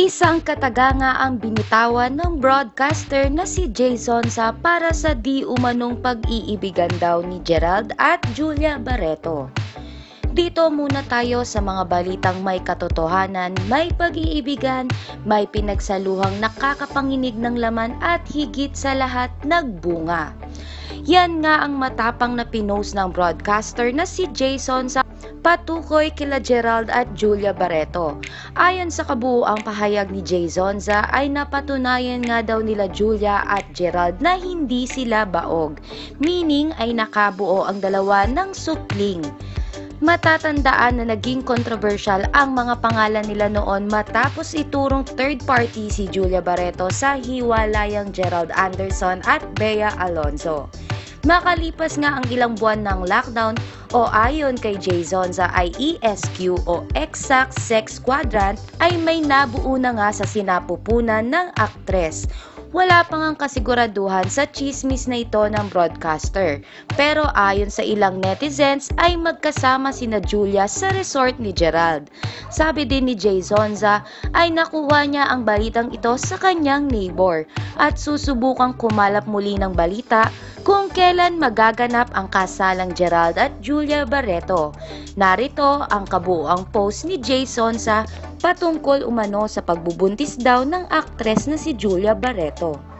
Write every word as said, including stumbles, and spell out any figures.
Isang kataganga ang binitawan ng broadcaster na si Jason sa para sa di umanong pag-iibigan daw ni Gerald at Julia Barreto. Dito muna tayo sa mga balitang may katotohanan, may pag-iibigan, may pinagsaluhang nakakapanginig ng laman at higit sa lahat nagbunga. Yan nga ang matapang na pinost ng broadcaster na si Jason sa patukoy kila Gerald at Julia Barreto. Ayon sa kabuuang pahayag ni Jason Za ay napatunayan nga daw nila Julia at Gerald na hindi sila baog, meaning ay nakabuo ang dalawa ng supling. Matatandaan na naging controversial ang mga pangalan nila noon matapos iturong third party si Julia Barreto sa hiwalayang Gerald Anderson at Bea Alonzo. Makalipas nga ang ilang buwan ng lockdown o ayon kay Jason sa I E S Q o Exact Sex Quadrant ay may nabuo na nga sa sinapupunan ng aktres. Wala pang ang kasiguraduhan sa chismis na ito ng broadcaster. Pero ayon sa ilang netizens ay magkasama sina Julia sa resort ni Gerald. Sabi din ni Jason Za ay nakuha niya ang balitang ito sa kanyang neighbor at susubukang kumalap muli ng balita kung kailan magaganap ang kasalang Gerald at Julia Barreto. Narito ang kabuuang post ni Jason sa patungkol umano sa pagbubuntis daw ng aktres na si Julia Barreto.